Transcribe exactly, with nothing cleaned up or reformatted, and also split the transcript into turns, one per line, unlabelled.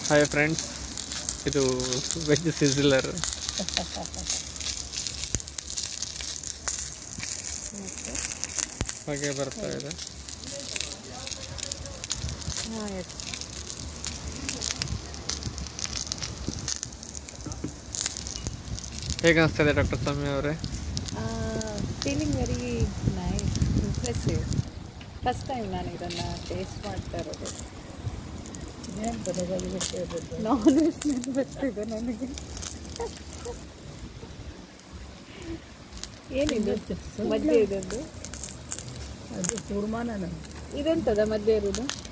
Hi friends, ಇದು veg sizzler. ಹಾಗೆ ಬರ್ತಾ ಇದೆ. ಹೇಗೆ ಅನಿಸ್ತಾ ಇದೆ ಡಾಕ್ಟರ್ ಸೌಮ್ಯ ಅವರೇ?
Feeling very nice, impressive. First time ನಾನು ಇದನ್ನು ಟೇಸ್ಟ್ ಮಾಡ್ತಾ ಇರೋದು. ನಾನ್ ವೆಜ್ ನೆನ್ಪು ಬರ್ತಿದೆ ನನಗೆ. ಏನಿದು ಮಧ್ಯೆ ಇದೊಂದು?
ಅದು ಕೂರ್ಮಾನ.
ಇದೆಂತದ ಮಧ್ಯೆ ಇರೋದು?